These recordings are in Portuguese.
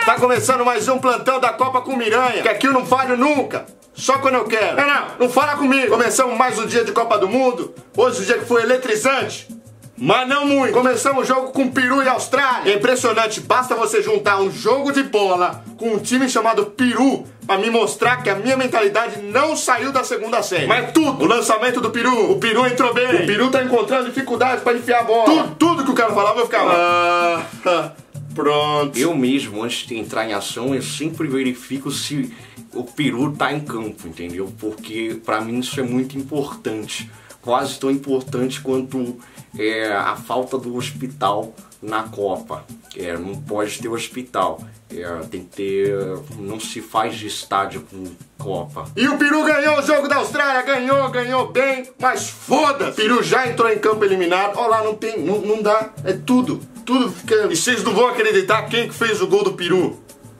Tá começando mais um plantão da Copa com Miranha, que aqui eu não falho nunca. Só quando eu quero. Não fala comigo. Começamos mais um dia de Copa do Mundo. Hoje o dia que foi eletrizante, mas não muito. Começamos o jogo com Peru e Austrália. É impressionante, basta você juntar um jogo de bola com um time chamado Peru pra me mostrar que a minha mentalidade não saiu da segunda série. Mas tudo, o lançamento do Peru, o Peru entrou bem, o Peru tá encontrando dificuldades pra enfiar a bola. Tudo que o cara falava eu ficava... pronto. Eu mesmo, antes de entrar em ação, eu sempre verifico se o Peru tá em campo, entendeu? Porque pra mim isso é muito importante. Quase tão importante quanto a falta do hospital na Copa. Não pode ter hospital. Tem que ter... Não se faz de estádio com Copa. E o Peru ganhou o jogo da Austrália, ganhou bem, mas foda-se. Peru já entrou em campo eliminado. Olha lá, não dá, é tudo fica... E vocês não vão acreditar quem que fez o gol do Peru.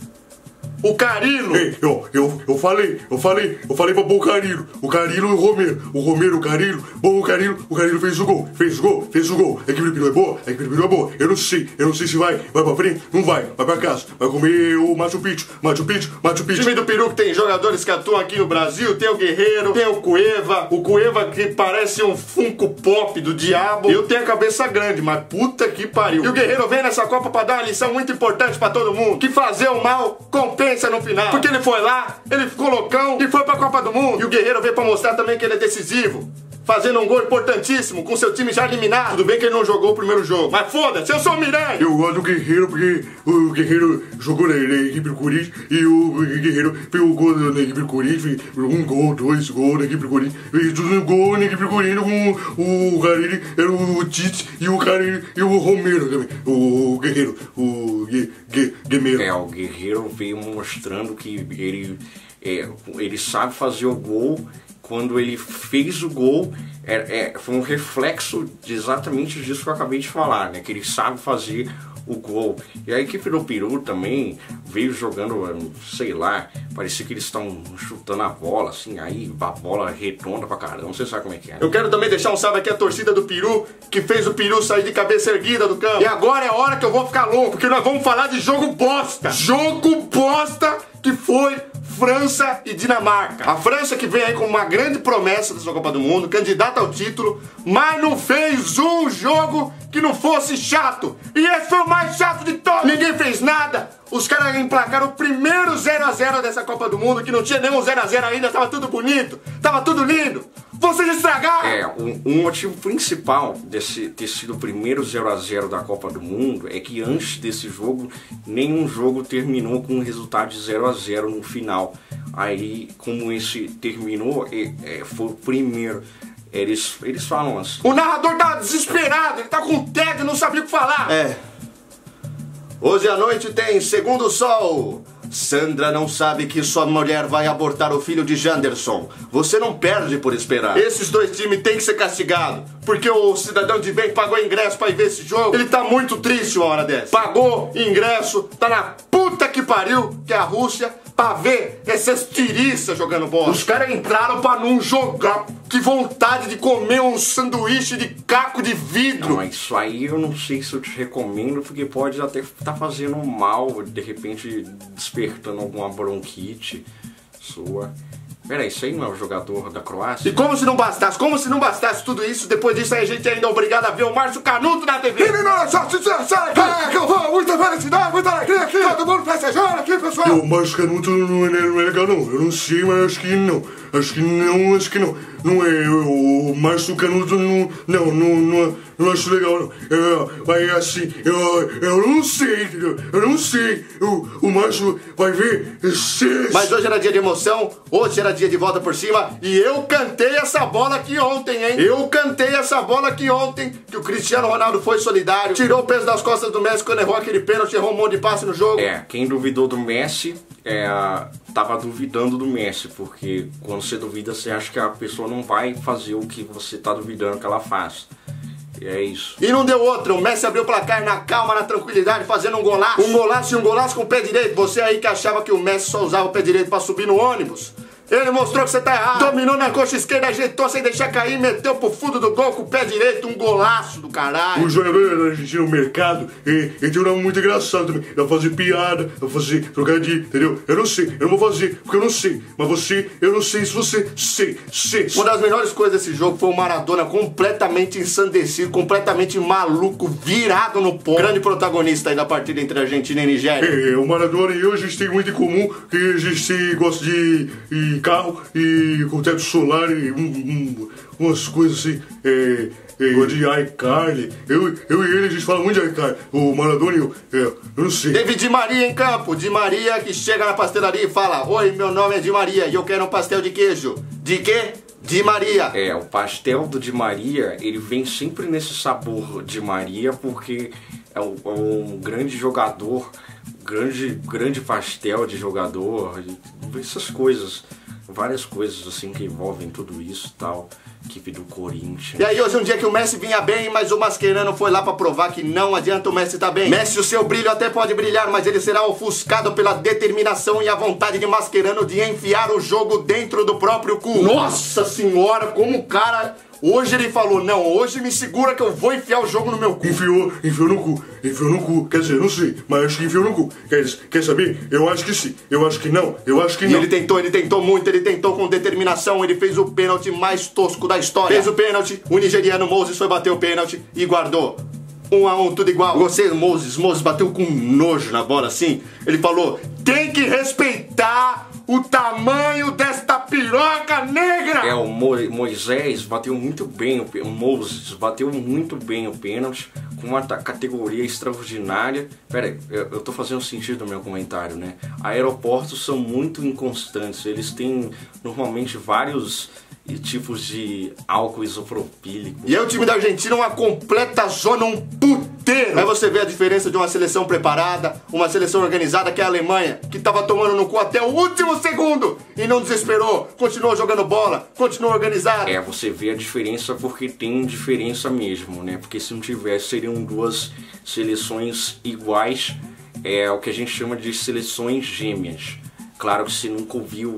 O Carilo! Ei, eu falei pra pôr o Carilo. O Carilo e o Romero. O Carilo. Bom, o Carilo fez o gol. Fez o gol. A equipe do Peru é boa. Eu não sei se vai pra frente. Não vai pra casa. Vai comer o Machu Picchu. O time do Peru que tem jogadores que atuam aqui no Brasil. Tem o Guerreiro, tem o Cueva. O Cueva que parece um Funko Pop do diabo. Eu tenho a cabeça grande, mas puta que pariu. E o Guerreiro vem nessa Copa pra dar uma lição muito importante pra todo mundo. Que fazer o mal compensa no final. Porque ele foi lá, ele ficou loucão e foi pra Copa do Mundo. E o Guerreiro veio pra mostrar também que ele é decisivo, fazendo um gol importantíssimo com seu time já eliminado. Tudo bem que ele não jogou o primeiro jogo, mas foda-se, eu sou o Miranha. Eu gosto do Guerreiro porque o Guerreiro jogou na equipe do Corinthians e o Guerreiro fez o gol na equipe do Corinthians, um gol, 2 gols na equipe do Corinthians, fez tudo um gol na equipe do Corinthians com o Carille, era o Tite e o Carille e o Romero também. O Guerreiro, o Guerreiro. O Guerreiro veio mostrando que ele sabe fazer o gol. Quando ele fez o gol, foi um reflexo exatamente disso que eu acabei de falar, né? Que ele sabe fazer o gol. E a equipe do Peru também veio jogando, sei lá, parecia que eles estão chutando a bola, assim, aí a bola redonda pra caramba, você sabe como é que é. Eu quero também deixar um salve aqui à torcida do Peru, que fez o Peru sair de cabeça erguida do campo. E agora é a hora que eu vou ficar louco, porque nós vamos falar de jogo bosta. Jogo bosta que foi França e Dinamarca. A França que vem aí com uma grande promessa dessa Copa do Mundo, candidata ao título, mas não fez um jogo que não fosse chato. E esse foi o mais chato de todos. Ninguém fez nada. Os caras emplacaram o primeiro 0x0 dessa Copa do Mundo, que não tinha nenhum 0x0 ainda, tava tudo bonito, tava tudo lindo. Vocês estragaram! Um motivo principal desse ter sido o primeiro 0x0 da Copa do Mundo é que antes desse jogo, nenhum jogo terminou com um resultado de 0x0 no final. Aí, como esse terminou, foi o primeiro. Eles falam assim. O narrador tá desesperado, ele tá com tédio, não sabia o que falar. Hoje à noite tem Segundo o Sol. Sandra não sabe que sua mulher vai abortar o filho de Janderson. Você não perde por esperar. Esses dois times têm que ser castigados, porque o cidadão de bem pagou ingresso pra ir ver esse jogo. Ele tá muito triste uma hora dessa. Pagou ingresso, tá na puta que pariu, que é a Rússia, pra ver essas tiriças jogando bola. Os caras entraram pra não jogar. Que vontade de comer um sanduíche de caco de vidro. Não, mas isso aí eu não sei se eu te recomendo, porque pode até estar fazendo mal, de repente despertando alguma bronquite sua. Peraí, isso aí não é o jogador da Croácia? E como se não bastasse tudo isso, depois disso aí a gente ainda é obrigado a ver o Márcio Canuto na TV. Que eu vou, muita felicidade, muita alegria aqui, todo mundo festejando aqui, pessoal. O Márcio Canuto não é legal não, eu não sei, mas acho que não. Acho que não. Não é o Márcio Canuto, não acho legal não. Mas assim, eu não sei, entendeu? Eu não sei. O Márcio vai ver. Mas hoje era dia de emoção, hoje era dia de volta por cima, e eu cantei essa bola aqui ontem, hein? Que o Cristiano Ronaldo foi solidário, tirou o peso das costas do Messi quando errou aquele pênalti, errou um monte de passe no jogo. Quem duvidou do Messi, tava duvidando do Messi, porque quando você duvida, você acha que a pessoa não vai fazer o que você tá duvidando que ela faz. E é isso. E não deu outra, o Messi abriu o placar na calma, na tranquilidade, fazendo um golaço. Um golaço com o pé direito. Você aí que achava que o Messi só usava o pé direito pra subir no ônibus, Ele mostrou que você tá errado. Dominou na coxa esquerda, ajeitou sem deixar cair, meteu pro fundo do gol com o pé direito, um golaço do caralho. O jogador da Argentina no mercado, ele tem um nome muito engraçado também. Dá pra fazer piada, dá pra fazer trocadilho, entendeu? Eu não sei, eu não vou fazer, porque eu não sei. Mas você, eu não sei se você sei. Uma das melhores coisas desse jogo foi o Maradona completamente ensandecido, completamente maluco, virado no ponto. Grande protagonista aí da partida entre Argentina e Nigéria. O Maradona e eu, a gente tem muito em comum, que a gente gosta de carro e com teto solar e umas coisas assim, de iCarly. Eu e ele, a gente fala muito de iCarly. O Maradona e eu não sei. Teve Di Maria em campo. Di Maria que chega na pastelaria e fala: oi, meu nome é Di Maria e eu quero um pastel de queijo. De quê? Di Maria. O pastel do Di Maria, ele vem sempre nesse sabor de Maria, porque é um grande jogador, grande pastel de jogador, essas coisas. Várias coisas assim que envolvem tudo isso e tal. Equipe do Corinthians. E aí hoje é um dia que o Messi vinha bem, mas o Mascherano foi lá pra provar que não adianta o Messi tá bem. Messi, o seu brilho até pode brilhar, mas ele será ofuscado pela determinação e a vontade de Mascherano de enfiar o jogo dentro do próprio cu. Nossa senhora, como o cara... Hoje ele falou, não, hoje me segura que eu vou enfiar o jogo no meu cu. Enfiou no cu, quer dizer, não sei, mas acho que enfiou no cu. Quer saber? Eu acho que sim, eu acho que não, eu acho que não. Ele tentou muito, ele tentou com determinação, ele fez o pênalti mais tosco da história. Fez o pênalti, o nigeriano Moses foi bater o pênalti e guardou. 1 a 1, tudo igual. Você, Moses bateu com nojo na bola assim. Ele falou, tem que respeitar o tamanho desta piroca negra. O Moisés bateu muito bem, o Moses bateu muito bem o pênalti, com uma categoria extraordinária. Pera aí, eu tô fazendo sentido no meu comentário, né? Aeroportos são muito inconstantes, eles têm normalmente vários tipos de álcool isopropílico. E aí o time da Argentina é uma completa zona, um puteiro. Aí você vê a diferença de uma seleção preparada, uma seleção organizada, que é a Alemanha, que tava tomando no cu até o último segundo e não desesperou, continuou jogando bola, continuou organizado. Você vê a diferença porque tem diferença mesmo, né? Porque se não tivesse, seriam duas seleções iguais, o que a gente chama de seleções gêmeas. Claro que você nunca ouviu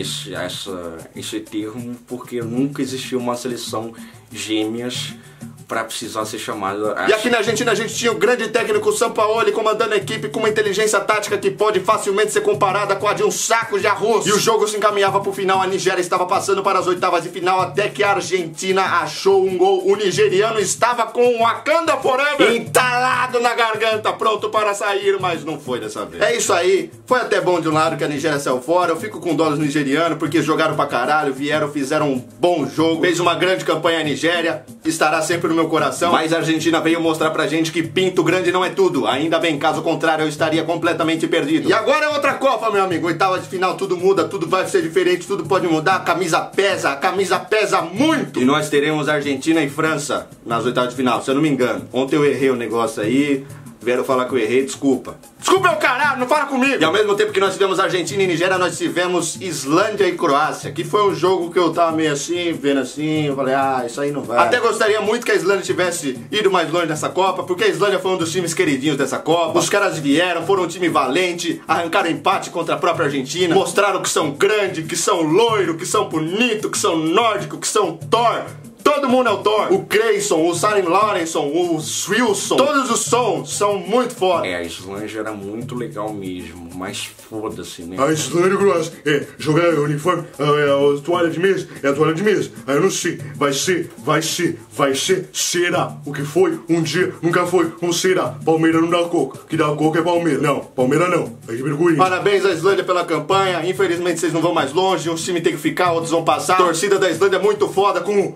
esse termo, porque nunca existiu uma seleção gêmeas para precisar ser chamada. E aqui na Argentina a gente tinha o grande técnico Sampaoli comandando a equipe com uma inteligência tática que pode facilmente ser comparada com a de um saco de arroz. E o jogo se encaminhava pro final, a Nigéria estava passando para as oitavas de final até que a Argentina achou um gol. O nigeriano estava com o Wakanda Forever entalado na garganta, pronto para sair, mas não foi dessa vez. É isso aí, foi até bom de um lado que a Nigéria saiu fora. Eu fico com dó dos nigerianos porque jogaram pra caralho, fizeram um bom jogo, fez uma grande campanha a Nigéria, estará sempre no meu coração, mas a Argentina veio mostrar pra gente que pinto grande não é tudo. Ainda bem, caso contrário eu estaria completamente perdido. E agora é outra Copa, meu amigo. Oitava de final, tudo muda, tudo vai ser diferente, tudo pode mudar. A camisa pesa muito. E nós teremos Argentina e França nas oitavas de final, se eu não me engano. Ontem eu errei o negócio aí, vieram falar que eu errei, desculpa. Desculpa, meu caralho, não fala comigo! E ao mesmo tempo que nós tivemos Argentina e Nigéria, nós tivemos Islândia e Croácia, que foi um jogo que eu tava meio assim, vendo assim, eu falei, isso aí não vai. Até gostaria muito que a Islândia tivesse ido mais longe nessa Copa, porque a Islândia foi um dos times queridinhos dessa Copa. Os caras vieram, foram um time valente, arrancaram empate contra a própria Argentina, mostraram que são grandes, que são loiro, que são bonito, que são nórdico, que são Thor. Todo mundo é o Thor. O Creyson, o Saren Lorenson, o Wilson. Todos os sons são muito foda. A Islândia era muito legal mesmo, mas foda-se, né? A Islândia, Croácia, jogar uniforme, a toalha de mesa, a toalha de mesa. Aí eu não sei, vai ser, será. O que foi, um dia, nunca foi, não será. Palmeiras não dá coco, que dá coco é Palmeiras. Não, Palmeiras não, é equipe do Corinthians. Parabéns à Islândia pela campanha, infelizmente vocês não vão mais longe, um time tem que ficar, outros vão passar. A torcida da Islândia é muito foda com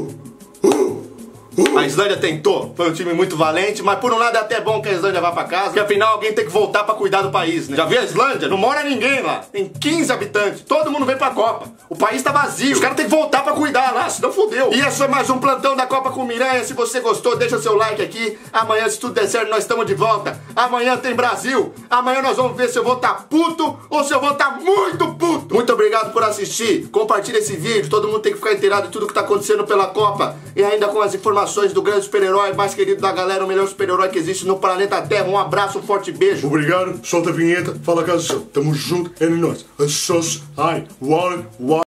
a Islândia tentou, foi um time muito valente, mas por um lado é até bom que a Islândia vá pra casa, porque afinal alguém tem que voltar pra cuidar do país, né? Já viu a Islândia? Não mora ninguém lá, tem 15 habitantes, todo mundo vem pra Copa, o país tá vazio, os caras tem que voltar pra cuidar lá, senão fudeu. E esse foi mais um plantão da Copa com Miranha. Se você gostou, deixa seu like aqui, amanhã se tudo der certo nós estamos de volta, amanhã tem Brasil, amanhã nós vamos ver se eu vou tá puto ou se eu vou tá muito puto. Muito obrigado por assistir, compartilha esse vídeo, todo mundo tem que ficar inteirado de tudo que tá acontecendo pela Copa e ainda com as informações informações do grande super-herói, mais querido da galera, o melhor super-herói que existe no planeta Terra. Um abraço, um forte beijo. Obrigado, solta a vinheta, fala a canção. Tamo junto, é nóis. I want